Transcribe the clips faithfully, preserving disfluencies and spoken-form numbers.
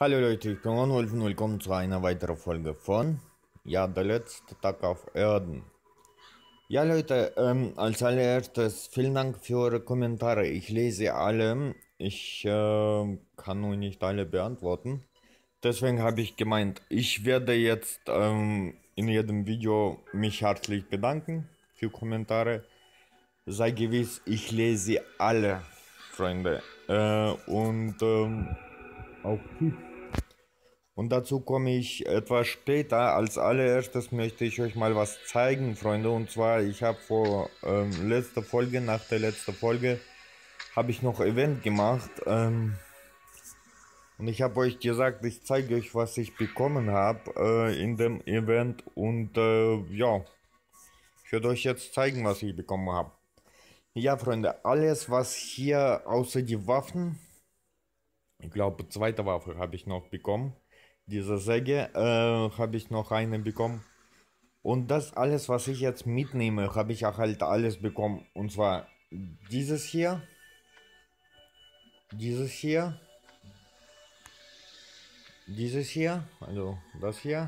Hallo Leute, ich bin Ronwolf und willkommen zu einer weiteren Folge von Ja, der letzte Tag auf Erden. Ja Leute, ähm, als allererstes vielen Dank für eure Kommentare. Ich lese alle, ich äh, kann nur nicht alle beantworten. Deswegen habe ich gemeint, ich werde jetzt ähm, in jedem Video mich herzlich bedanken für Kommentare. Sei gewiss, ich lese alle, Freunde. Äh, und ähm, auch Tipps. Und dazu komme ich etwas später. Als allererstes möchte ich euch mal was zeigen, Freunde. Und zwar, ich habe vor ähm, letzter Folge, nach der letzten Folge, habe ich noch Event gemacht. Ähm, und ich habe euch gesagt, ich zeige euch, was ich bekommen habe äh, in dem Event. Und äh, ja, ich werde euch jetzt zeigen, was ich bekommen habe. Ja, Freunde, alles, was hier außer die Waffen, ich glaube, zweite Waffe habe ich noch bekommen. Diese Säge äh, habe ich noch eine bekommen. Und das alles, was ich jetzt mitnehme, habe ich auch halt alles bekommen. Und zwar dieses hier, dieses hier, dieses hier, also das hier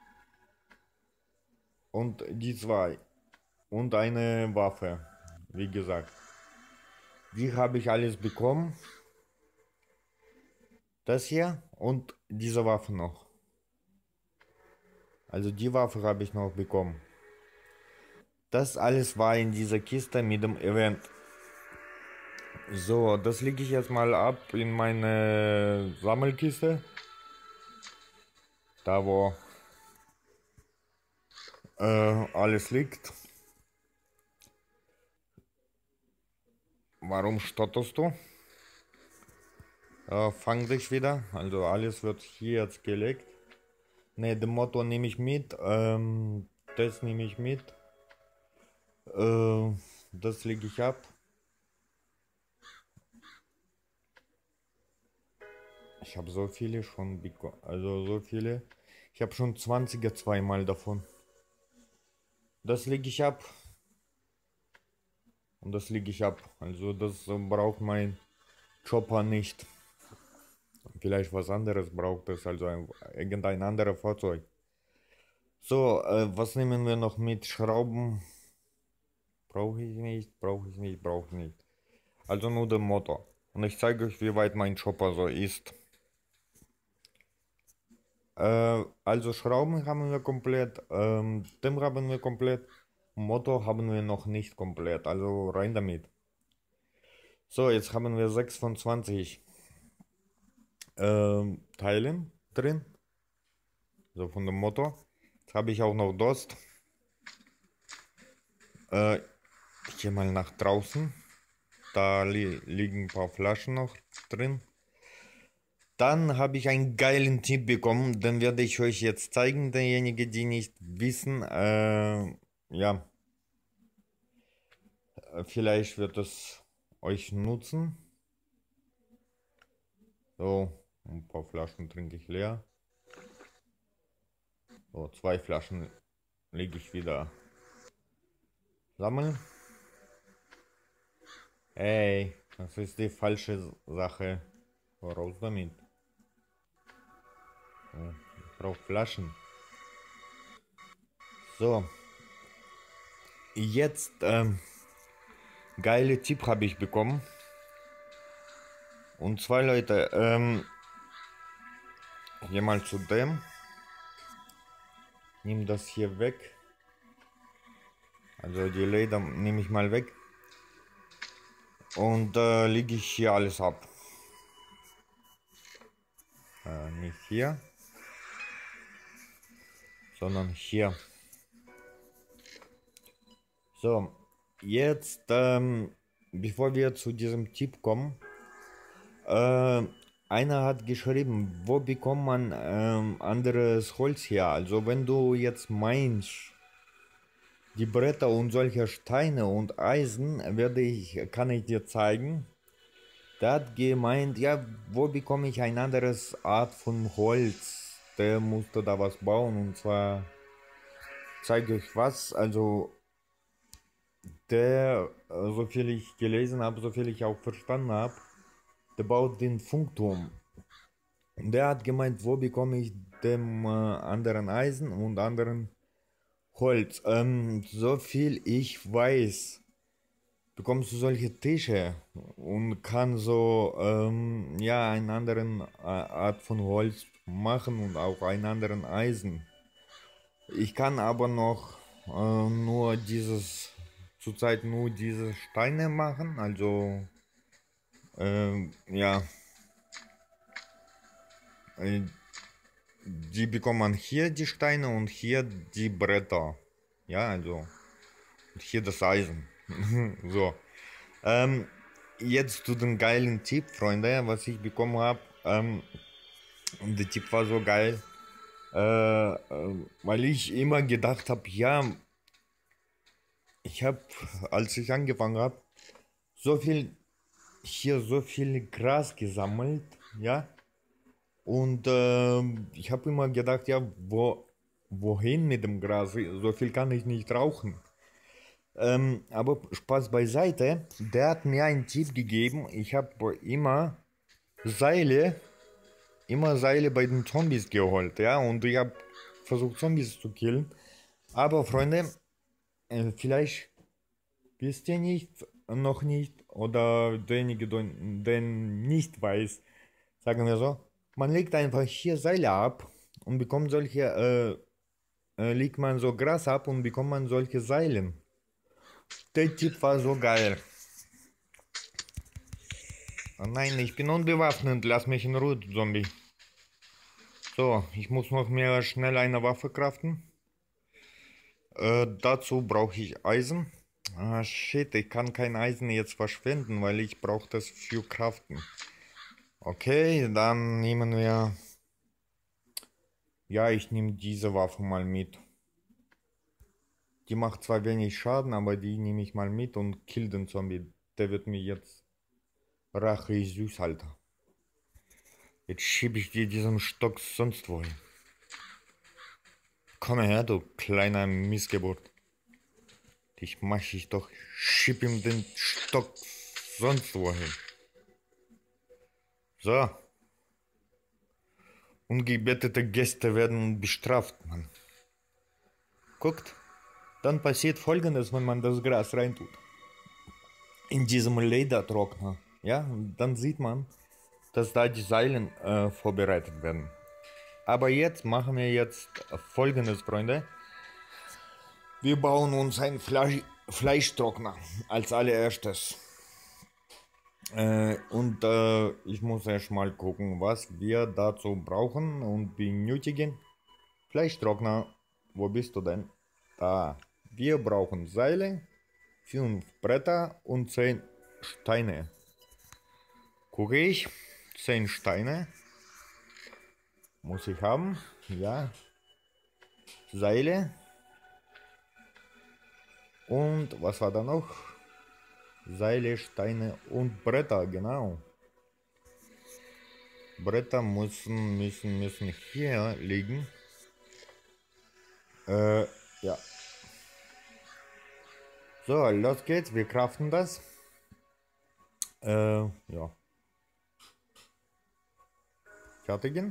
und die zwei. Und eine Waffe, wie gesagt. Die habe ich alles bekommen. Das hier und diese Waffe noch. Also die Waffe habe ich noch bekommen. Das alles war in dieser Kiste mit dem Event. So, das lege ich jetzt mal ab in meine Sammelkiste. Da wo äh, alles liegt. Warum stotterst du? Äh, fang dich wieder. Also alles wird hier jetzt gelegt. Ne, den Motor nehme ich mit. Ähm, das nehme ich mit. Äh, das lege ich ab. Ich habe so viele schon bekommen. Also so viele. Ich habe schon zwanziger zweimal davon. Das lege ich ab. Und das lege ich ab. Also das äh, braucht mein Chopper nicht. Vielleicht was anderes braucht es. Also ein, irgendein anderes Fahrzeug. So, äh, was nehmen wir noch mit? Schrauben. Brauche ich nicht, brauche ich nicht, brauche ich nicht. Also nur den Motor. Und ich zeige euch, wie weit mein Chopper so ist. Äh, also Schrauben haben wir komplett, ähm, Dem haben wir komplett. Motor haben wir noch nicht komplett. Also rein damit. So, jetzt haben wir sechs von zwanzig ähm, Teilen drin. So von dem Motor. Jetzt habe ich auch noch Dost. Äh, ich gehe mal nach draußen. Da li liegen ein paar Flaschen noch drin. Dann habe ich einen geilen Tipp bekommen, den werde ich euch jetzt zeigen, derjenige, die nicht wissen. Äh, ja, äh, vielleicht wird es euch nutzen. So, ein paar Flaschen trinke ich leer. So, zwei Flaschen lege ich wieder sammeln. Ey, das ist die falsche Sache. Raus damit. So, ich brauche Flaschen. So, jetzt, ähm, geile Tipp habe ich bekommen. Und zwei Leute, ähm, geh mal zu dem. Nimm das hier weg. Also die Leder nehme ich mal weg. Und äh, lege ich hier alles ab. Äh, nicht hier, sondern hier. So, jetzt, ähm, bevor wir zu diesem Tipp kommen, äh, einer hat geschrieben, wo bekommt man ähm, anderes Holz her? Also wenn du jetzt meinst, die Bretter und solche Steine und Eisen, werde ich, kann ich dir zeigen. Der hat gemeint, ja, wo bekomme ich ein anderes Art von Holz? Der musste da was bauen und zwar zeige ich was. Also der, äh, so viel ich gelesen habe, so viel ich auch verstanden habe, der baut den Funkturm. Der hat gemeint, wo bekomme ich dem äh, anderen Eisen und anderen Holz. Ähm, so viel ich weiß, bekommst du solche Tische und kann so ähm, ja einen anderen äh, Art von Holz machen und auch einen anderen Eisen. Ich kann aber noch äh, nur dieses zurzeit nur diese Steine machen, also ähm, ja, äh, die bekommt man hier die Steine und hier die Bretter. Ja, also hier das Eisen. So. Ähm, Jetzt zu den geilen Tipp, Freunde, was ich bekommen habe. Ähm, und der Tipp war so geil, äh, äh, weil ich immer gedacht habe, ja, ich habe, als ich angefangen habe, so viel hier so viel Gras gesammelt, ja. Und ähm, ich habe immer gedacht, ja, wo, wohin mit dem Gras? So viel kann ich nicht rauchen. Ähm, aber Spaß beiseite, der hat mir einen Tipp gegeben. Ich habe immer Seile, immer Seile bei den Zombies geholt, ja, und ich habe versucht, Zombies zu killen. Aber Freunde, äh, vielleicht wisst ihr nicht, noch nicht, oder derjenige, der nicht weiß, sagen wir so, man legt einfach hier Seile ab und bekommt solche, äh, äh, legt man so Gras ab und bekommt man solche Seilen. Der Tipp war so geil. Oh nein, ich bin unbewaffnet, lass mich in Ruhe, Zombie. So, ich muss noch mehr schnell eine Waffe craften. Äh, dazu brauche ich Eisen. Ah, shit, ich kann kein Eisen jetzt verschwenden, weil ich brauche das für Craften. Okay, dann nehmen wir... Ja, ich nehme diese Waffe mal mit. Die macht zwar wenig Schaden, aber die nehme ich mal mit und kill den Zombie. Der wird mir jetzt... Rache ist süß, Alter. Jetzt schiebe ich dir diesen Stock sonst wohin. Komm her, du kleiner Missgeburt. Dich mach ich doch. Schieb ihm den Stock sonst wohin. So. Ungebetete Gäste werden bestraft, Mann. Guckt. Dann passiert Folgendes, wenn man das Gras reintut. In diesem Ledertrockner. Ja, dann sieht man, dass da die Seilen äh, vorbereitet werden. Aber jetzt machen wir jetzt Folgendes, Freunde. Wir bauen uns einen Fleisch Fleischtrockner als allererstes. Äh, und äh, ich muss erst mal gucken, was wir dazu brauchen und benötigen. Fleischtrockner, wo bist du denn? Da. Wir brauchen Seile, fünf Bretter und zehn Steine. Gucke ich, zehn Steine muss ich haben. Ja. Seile. Und was war da noch? Seile, Steine und Bretter, genau. Bretter müssen, müssen, müssen hier liegen. Äh, ja. So, los geht's, wir craften das. Äh, ja. Fertigen.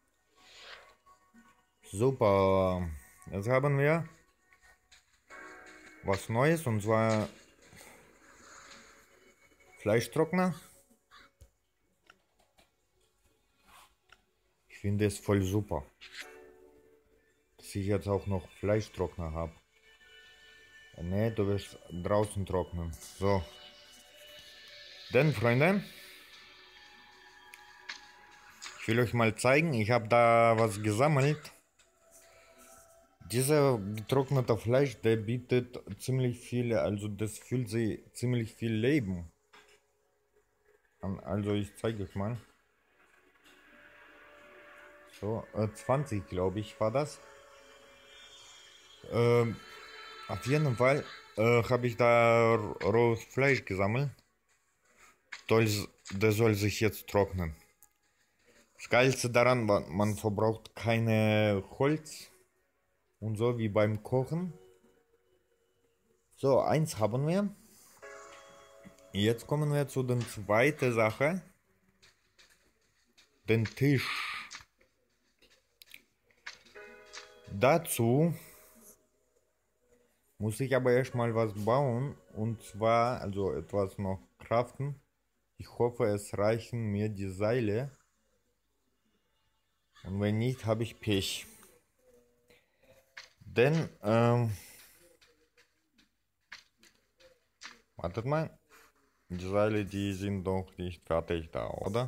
Super. Jetzt haben wir was Neues, und zwar Fleischtrockner. Ich finde es voll super, dass ich jetzt auch noch Fleischtrockner habe. Ne, du wirst draußen trocknen. So. Denn, Freunde, ich will euch mal zeigen, ich habe da was gesammelt. Dieser getrocknete Fleisch, der bietet ziemlich viel, also das fühlt sich ziemlich viel Leben an. Also ich zeige euch mal. So, äh, zwanzig glaube ich war das. Ähm, auf jeden Fall äh, habe ich da rohes Fleisch gesammelt. Der soll sich jetzt trocknen. Das Geilste daran, man verbraucht keine Holz und so wie beim Kochen. So, eins haben wir. Jetzt kommen wir zu der zweiten Sache. Den Tisch. Dazu muss ich aber erstmal was bauen, und zwar, also etwas noch craften. Ich hoffe, es reichen mir die Seile. Und wenn nicht, habe ich Pech. Denn, ähm, wartet mal. Die Seile, die sind doch nicht fertig da, oder?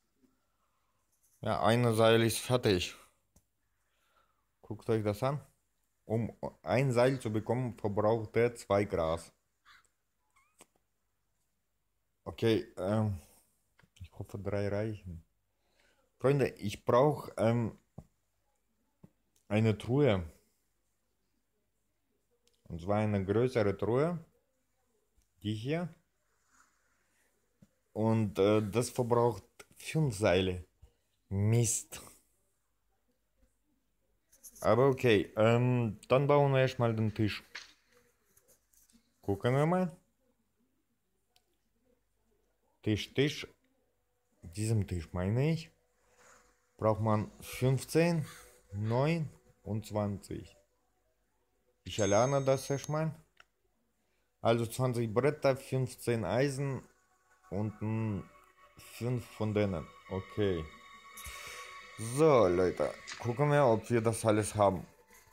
Ja, eine Seil ist fertig. Guckt euch das an. Um ein Seil zu bekommen, verbraucht er zwei Gras. Okay, ähm, ich hoffe, drei reichen. Freunde, ich brauche ähm, eine Truhe. Und zwar eine größere Truhe. Die hier. Und äh, das verbraucht fünf Seile. Mist. Aber okay, ähm, dann bauen wir erstmal den Tisch. Gucken wir mal. Tisch, Tisch. Diesem Tisch meine ich. Braucht man fünfzehn, neun und zwanzig. Ich erlerne das erstmal. Also zwanzig Bretter, fünfzehn Eisen und fünf von denen. Okay. So, Leute. Gucken wir, ob wir das alles haben.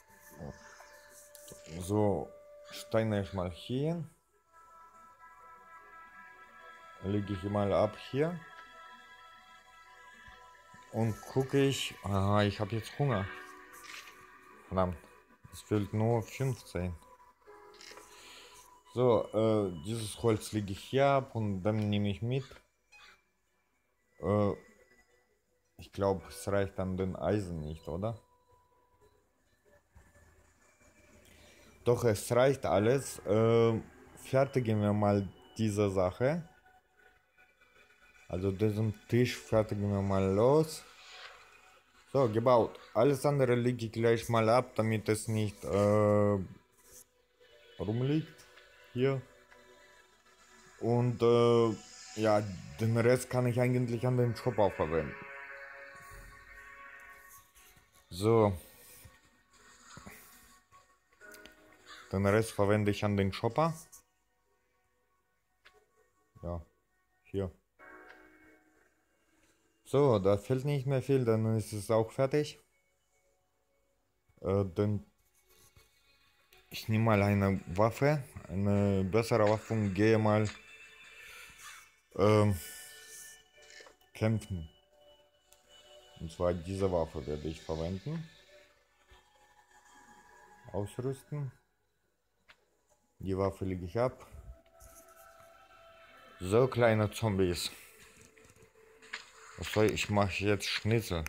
So, Steine erstmal hier. Lege ich mal ab hier. Und gucke ich. Aha, ich habe jetzt Hunger. Verdammt. Es fehlt nur fünfzehn. So, äh, dieses Holz lege ich hier ab und dann nehme ich mit. Äh, ich glaube, es reicht an den Eisen nicht, oder? Doch, es reicht alles. Äh, fertigen wir mal diese Sache. Also diesen Tisch fertigen wir mal los. So, gebaut. Alles andere lege ich gleich mal ab, damit es nicht äh, rumliegt. Hier. Und äh, ja, den Rest kann ich eigentlich an den Shop auch verwenden. So. Den Rest verwende ich an den Shopper. Ja, hier. So, da fehlt nicht mehr viel, dann ist es auch fertig. Äh, dann ich nehme mal eine Waffe, eine bessere Waffe und gehe mal ähm, kämpfen. Und zwar diese Waffe werde ich verwenden. Ausrüsten. Die Waffe lege ich ab. So, kleine Zombies. Was soll ich? Ich mache jetzt Schnitzel.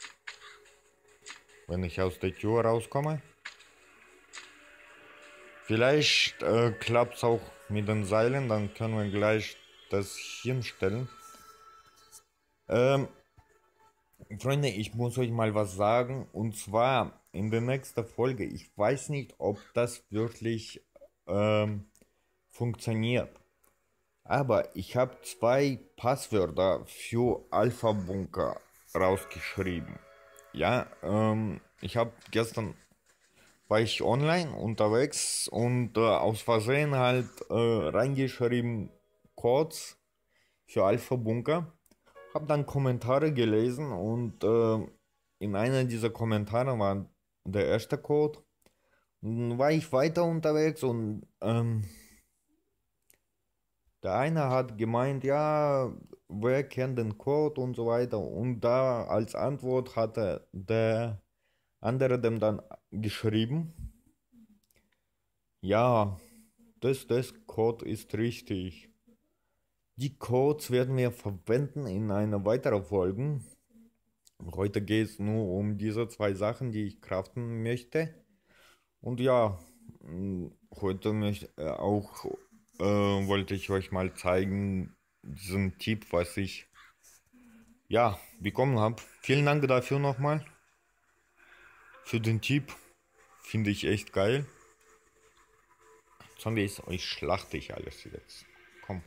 Wenn ich aus der Tür rauskomme. Vielleicht äh, klappt es auch mit den Seilen, dann können wir gleich das hinstellen. Ähm, Freunde, ich muss euch mal was sagen. Und zwar in der nächsten Folge. Ich weiß nicht, ob das wirklich ähm, funktioniert. Aber ich habe zwei Passwörter für Alpha Bunker rausgeschrieben. Ja, ähm, ich habe gestern war ich online unterwegs und äh, aus Versehen halt äh, reingeschrieben Codes für Alpha Bunker. Hab dann Kommentare gelesen und äh, in einer dieser Kommentare war der erste Code. Dann war ich weiter unterwegs und ähm, der eine hat gemeint, ja, wer kennt den Code und so weiter. Und da als Antwort hatte der andere dem dann geschrieben, ja, das, das Code ist richtig. Die Codes werden wir verwenden in einer weiteren Folge. Heute geht es nur um diese zwei Sachen, die ich craften möchte. Und ja, mh, heute möchte äh, auch äh, wollte ich euch mal zeigen, diesen Tipp, was ich ja bekommen habe. Vielen Dank dafür nochmal. Für den Tipp. Finde ich echt geil. Zombies, euch schlachte ich alles jetzt. Komm.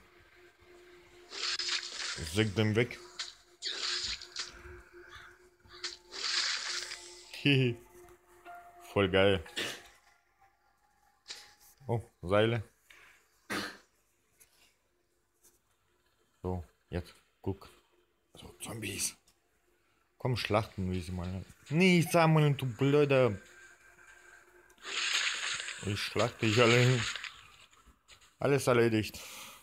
Säg den weg. Hehe. Voll geil. Oh, Seile. So, jetzt guck. So, Zombies. Komm, schlachten wir sie mal. Nicht sammeln, du blöder. Ich schlachte dich alle. Alles erledigt.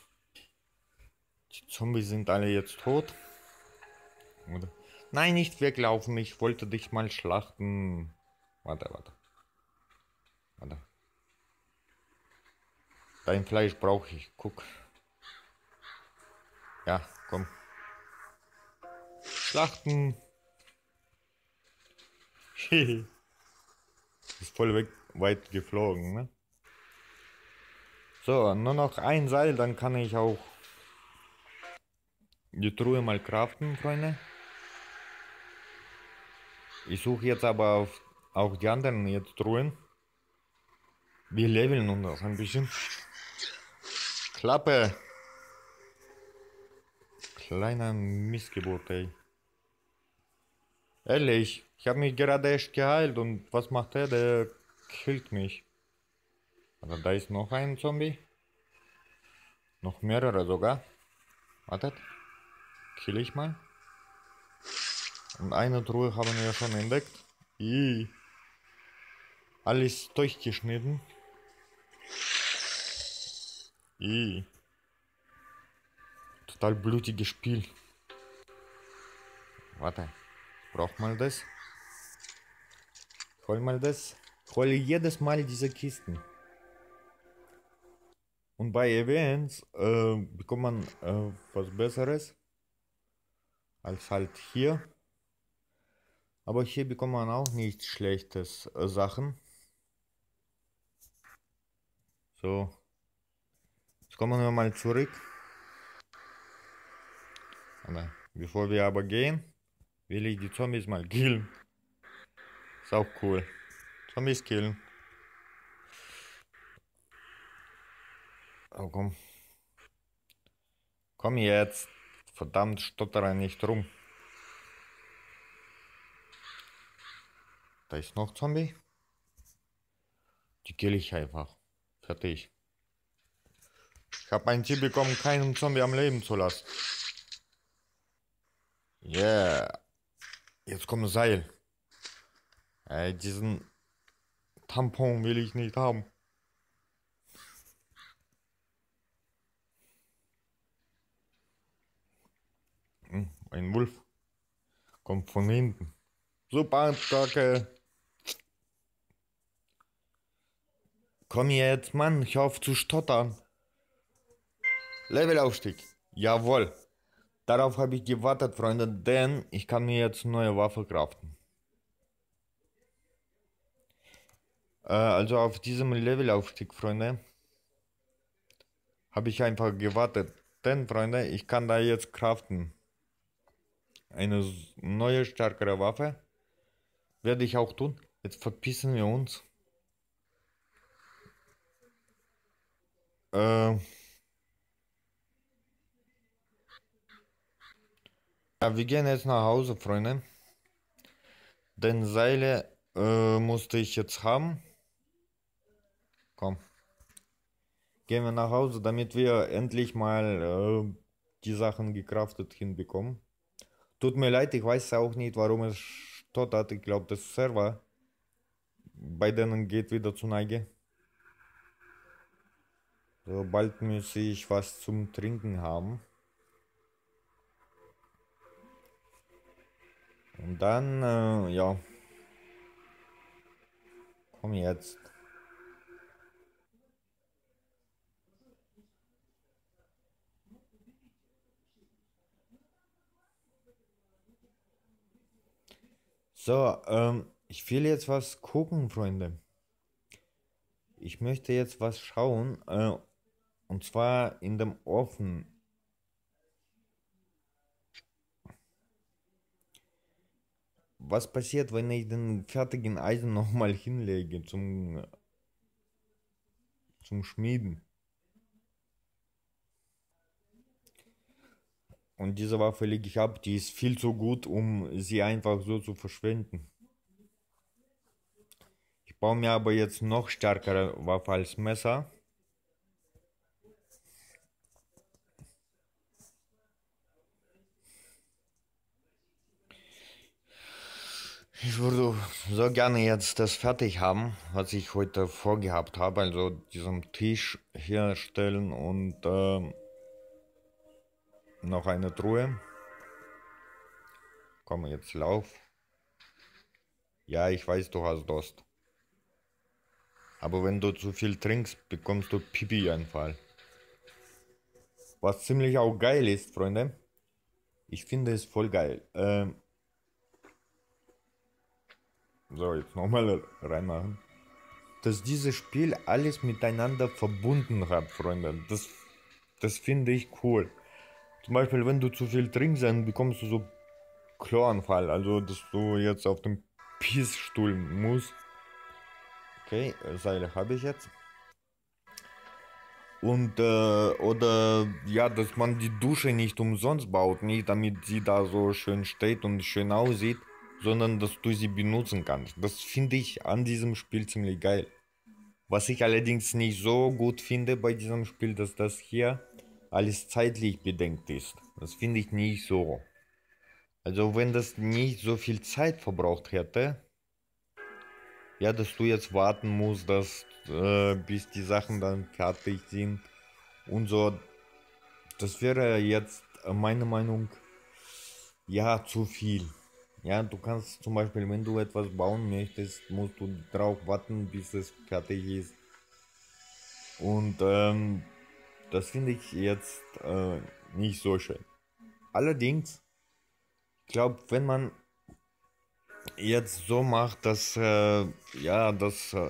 Die Zombies sind alle jetzt tot. Oder? Nein, nicht weglaufen. Ich wollte dich mal schlachten. Warte, warte. Warte. Dein Fleisch brauche ich. Guck. Ja, komm. Schlachten. Ist voll weg, weit geflogen, ne? So, nur noch ein Seil, dann kann ich auch die Truhe mal craften, Freunde. Ich suche jetzt aber auf, auch die anderen jetzt Truhen. Wir leveln uns noch ein bisschen. Klappe! Kleiner Missgeburt, ey. Ehrlich, ich habe mich gerade echt geheilt und was macht er? Der killt mich. Aber da ist noch ein Zombie. Noch mehrere sogar. Wartet. Kill ich mal. Und eine Truhe haben wir schon entdeckt. Ih. Alles durchgeschnitten. Ih. Total blutiges Spiel. Warte. Braucht mal das. Hol mal das. Hol jedes Mal diese Kisten. Und bei Events äh, bekommt man äh, was Besseres. Als halt hier. Aber hier bekommt man auch nichts Schlechtes äh, Sachen. So. Jetzt kommen wir mal zurück. Aber bevor wir aber gehen, will ich die Zombies mal killen. Ist auch cool. Zombies killen. Oh, komm. Komm jetzt. Verdammt, stottere nicht rum. Da ist noch Zombie. Die kill ich einfach. Fertig. Ich habe ein Ziel bekommen, keinen Zombie am Leben zu lassen. Yeah. Jetzt kommt Seil. Ey, diesen Tampon will ich nicht haben. Hm, ein Wolf. Kommt von hinten. Super, danke. Komm jetzt, Mann, ich hör auf zu stottern. Levelaufstieg. Jawohl. Darauf habe ich gewartet, Freunde, denn ich kann mir jetzt neue Waffe craften. Äh, also auf diesem Levelaufstieg, Freunde, habe ich einfach gewartet. Denn, Freunde, ich kann da jetzt craften. Eine neue, stärkere Waffe. Werde ich auch tun. Jetzt verpissen wir uns. Äh, ja, wir gehen jetzt nach Hause, Freunde. Denn Seile äh, musste ich jetzt haben. Komm. Gehen wir nach Hause, damit wir endlich mal äh, die Sachen gecraftet hinbekommen. Tut mir leid, ich weiß auch nicht, warum es stottert. Ich glaube, das Server bei denen geht wieder zur Neige. So, bald muss ich was zum Trinken haben. Und dann, äh, ja. Komm jetzt. So, ähm, ich will jetzt was gucken, Freunde. Ich möchte jetzt was schauen, äh, und zwar in dem Ofen. Was passiert, wenn ich den fertigen Eisen nochmal hinlege zum, zum Schmieden? Und diese Waffe lege ich ab, die ist viel zu gut, um sie einfach so zu verschwenden. Ich baue mir aber jetzt noch stärkere Waffe als Messer. Ich würde so gerne jetzt das fertig haben, was ich heute vorgehabt habe. Also diesen Tisch herstellen und ähm, noch eine Truhe. Komm, jetzt lauf. Ja, ich weiß, du hast Durst. Aber wenn du zu viel trinkst, bekommst du Pipi-Einfall. Was ziemlich auch geil ist, Freunde. Ich finde es voll geil. Ähm, so, jetzt nochmal reinmachen. Dass dieses Spiel alles miteinander verbunden hat, Freunde. Das, das finde ich cool. Zum Beispiel, wenn du zu viel trinkst, dann bekommst du so Chloranfall. Also, dass du jetzt auf dem Pissstuhl musst. Okay, Seile habe ich jetzt. Und, äh, oder, ja, dass man die Dusche nicht umsonst baut. Nicht damit sie da so schön steht und schön aussieht, sondern dass du sie benutzen kannst. Das finde ich an diesem Spiel ziemlich geil. Was ich allerdings nicht so gut finde bei diesem Spiel, dass das hier alles zeitlich bedingt ist. Das finde ich nicht so. Also wenn das nicht so viel Zeit verbraucht hätte, ja, dass du jetzt warten musst, dass äh, bis die Sachen dann fertig sind und so, das wäre jetzt äh, meine Meinung, ja, zu viel. Ja, du kannst zum Beispiel, wenn du etwas bauen möchtest, musst du drauf warten, bis es fertig ist. Und ähm, das finde ich jetzt äh, nicht so schön. Allerdings, ich glaube, wenn man jetzt so macht, dass äh, ja, dass äh,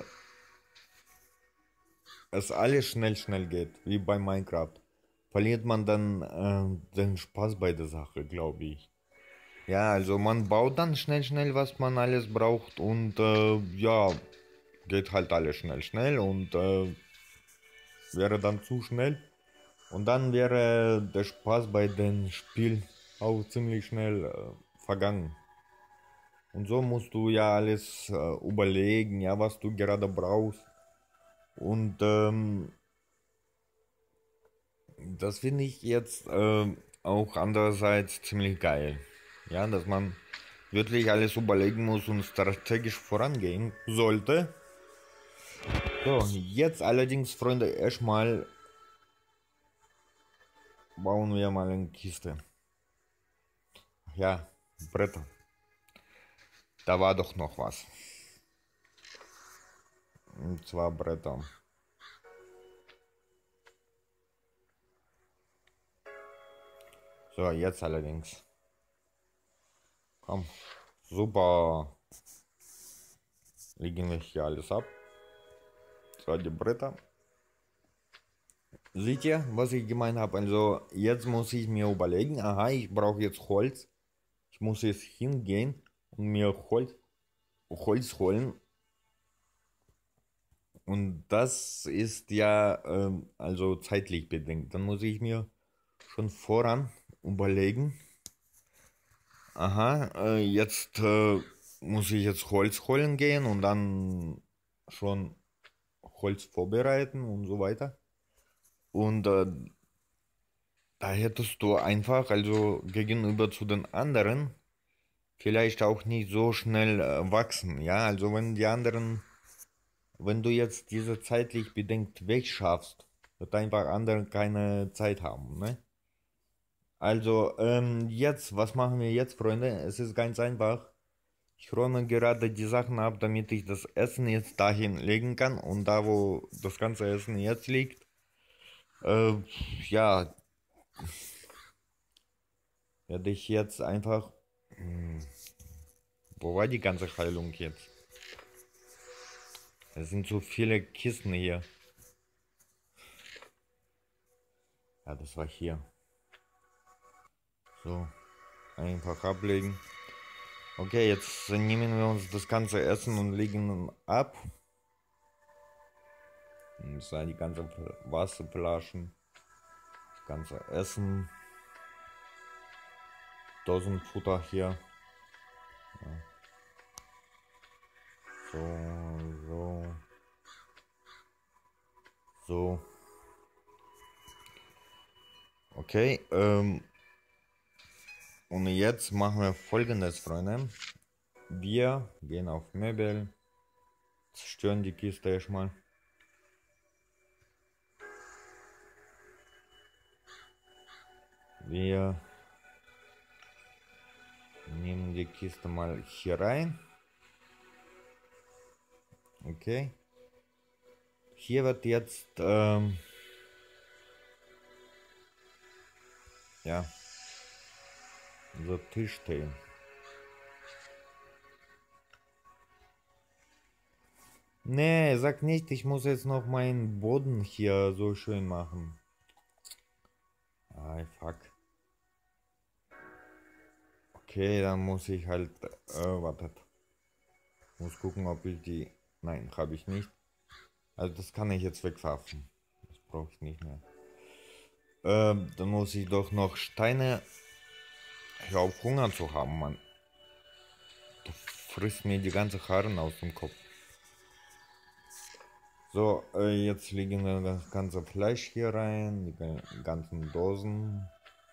es alles schnell schnell geht, wie bei Minecraft, verliert man dann äh, den Spaß bei der Sache, glaube ich. Ja, also man baut dann schnell schnell, was man alles braucht und äh, ja, geht halt alles schnell schnell und äh, wäre dann zu schnell. Und dann wäre der Spaß bei dem Spiel auch ziemlich schnell äh, vergangen. Und so musst du ja alles äh, überlegen, ja, was du gerade brauchst. Und ähm, das finde ich jetzt äh, auch andererseits ziemlich geil. Ja, dass man wirklich alles überlegen muss und strategisch vorangehen sollte. So, jetzt allerdings, Freunde, erstmal bauen wir mal eine Kiste. Ja, Bretter. Da war doch noch was. Und zwar Bretter. So, jetzt allerdings. Komm. Super. Legen wir hier alles ab. So, die Bretter. Seht ihr, was ich gemeint habe? Also, jetzt muss ich mir überlegen. Aha, ich brauche jetzt Holz. Ich muss jetzt hingehen und mir Holz, Holz holen. Und das ist ja ähm, also zeitlich bedingt. Dann muss ich mir schon voran überlegen. Aha, äh, jetzt äh, muss ich jetzt Holz holen gehen und dann schon Holz vorbereiten und so weiter. Und äh, da hättest du einfach, also gegenüber zu den anderen, vielleicht auch nicht so schnell äh, wachsen. Ja, also wenn die anderen, wenn du jetzt diese zeitlich bedingt wegschaffst, wird einfach andere keine Zeit haben, ne? Also, ähm, jetzt, was machen wir jetzt, Freunde? Es ist ganz einfach. Ich räume gerade die Sachen ab, damit ich das Essen jetzt dahin legen kann. Und da, wo das ganze Essen jetzt liegt, äh, ja, werde ich jetzt einfach. Hm, wo war die ganze Heilung jetzt? Es sind so viele Kisten hier. Ja, das war hier. So, einfach ablegen. Okay, jetzt nehmen wir uns das ganze Essen und legen ab. Das sind die ganzen Wasserflaschen, das ganze Essen, Dosenfutter hier. Ja. So, so. So. Okay. Ähm, und jetzt machen wir Folgendes, Freunde. Wir gehen auf Möbel. Zerstören die Kiste erstmal. Wir nehmen die Kiste mal hier rein. Okay. Hier wird jetzt ähm, ja so Tisch stehen. Nee, sag nicht, ich muss jetzt noch meinen Boden hier so schön machen. Ah, fuck. Okay, dann muss ich halt, äh, wartet. Muss gucken, ob ich die, nein, habe ich nicht. Also das kann ich jetzt wegwerfen. Das brauche ich nicht mehr. Ähm, dann muss ich doch noch Steine. Hör auf, Hunger zu haben, Mann. Du frisst mir die ganze Haare aus dem Kopf. So, äh, jetzt liegen wir das ganze Fleisch hier rein, die ganzen Dosen.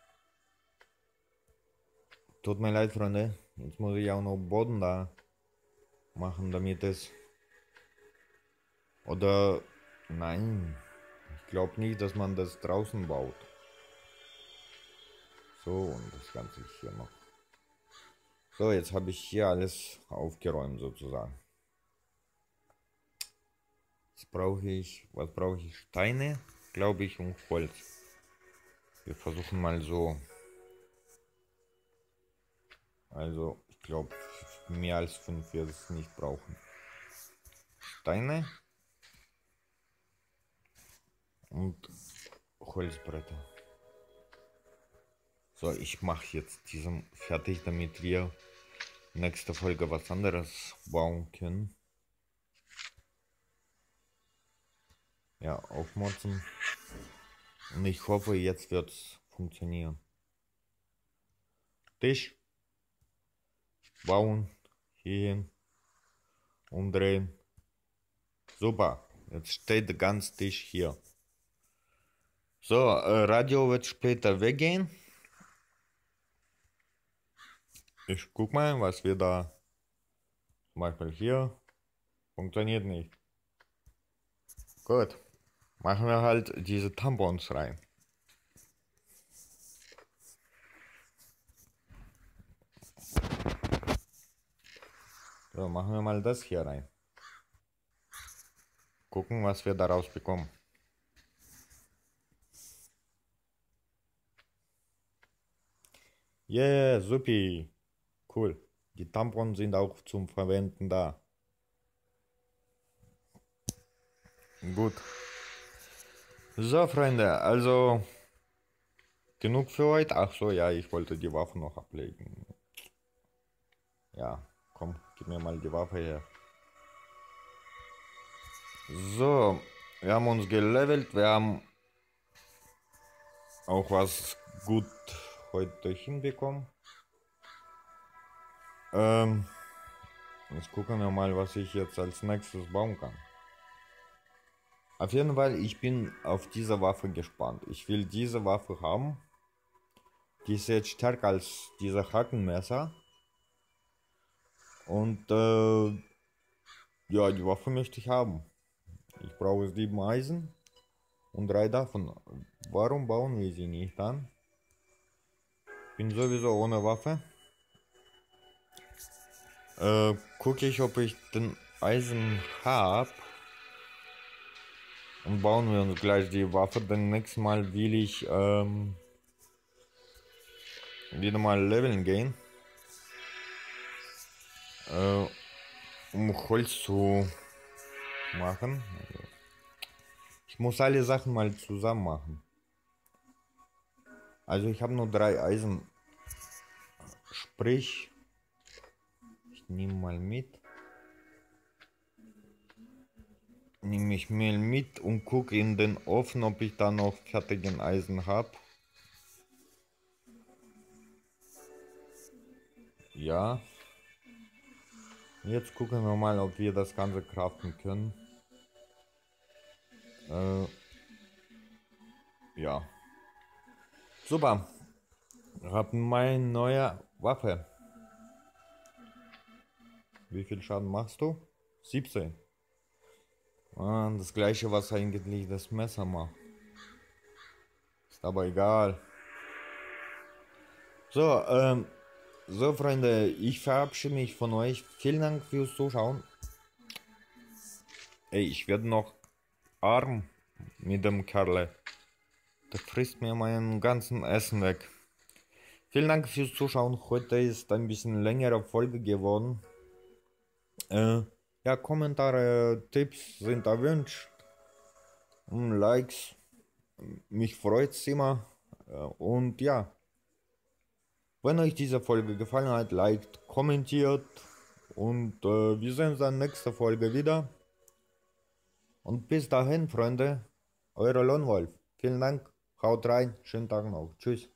Tut mir leid, Freunde. Jetzt muss ich auch noch Boden da machen, damit es... Oder... Nein. Ich glaube nicht, dass man das draußen baut. So, und das Ganze hier noch. So, jetzt habe ich hier alles aufgeräumt sozusagen. Jetzt brauche ich... Was brauche ich? Steine, glaube ich, und Holz. Wir versuchen mal so... Also, ich glaube, mehr als fünf wird es nicht brauchen. Steine und Holzbretter. So, ich mache jetzt diesen fertig, damit wir nächste Folge was anderes bauen können. Ja, aufmotzen. Und ich hoffe, jetzt wird es funktionieren. Tisch bauen, hierhin, umdrehen. Super, jetzt steht der ganze Tisch hier. So, äh, Radio wird später weggehen. Ich guck mal, was wir da, zum Beispiel hier, funktioniert nicht. Gut, machen wir halt diese Tampons rein. So, machen wir mal das hier rein. Gucken, was wir daraus bekommen. Yeah, supi. Cool. Die Tampons sind auch zum Verwenden da. Gut. So, Freunde, also genug für heute. Ach so, ja, ich wollte die Waffe noch ablegen. Ja, komm, gib mir mal die Waffe her. So, wir haben uns gelevelt. Wir haben auch was gut heute hinbekommen. Ähm, jetzt gucken wir mal, was ich jetzt als nächstes bauen kann. Auf jeden Fall, ich bin auf diese Waffe gespannt. Ich will diese Waffe haben. Die ist jetzt stärker als dieser Hackenmesser. Und äh, ja, die Waffe möchte ich haben. Ich brauche sieben Eisen und drei davon. Warum bauen wir sie nicht an? Bin sowieso ohne Waffe. Äh, gucke ich, ob ich den Eisen habe. Und bauen wir uns gleich die Waffe. Denn nächstes Mal will ich ähm, wieder mal leveln gehen. Äh, um Holz zu machen. Ich muss alle Sachen mal zusammen machen. Also ich habe nur drei Eisen. Sprich, ich nehme mal mit. Nehme ich Mehl mit und gucke in den Ofen, ob ich da noch fertigen Eisen habe. Ja. Jetzt gucken wir mal, ob wir das Ganze craften können. Äh, ja. Super. Ich habe meine neue Waffe. Wie viel Schaden machst du? siebzehn. Ah, das gleiche, was eigentlich das Messer macht. Ist aber egal. So, ähm, so Freunde, ich verabschiede mich von euch. Vielen Dank fürs Zuschauen. Ey, ich werde noch arm mit dem Kerle. Der frisst mir meinen ganzen Essen weg. Vielen Dank fürs Zuschauen. Heute ist ein bisschen längere Folge geworden. Äh, ja, Kommentare, Tipps sind erwünscht. Und Likes. Mich freut's immer. Äh, und ja, wenn euch diese Folge gefallen hat, liked, kommentiert. Und äh, wir sehen uns dann nächste Folge wieder. Und bis dahin, Freunde, euer Lone Wolf. Vielen Dank, haut rein, schönen Tag noch. Tschüss.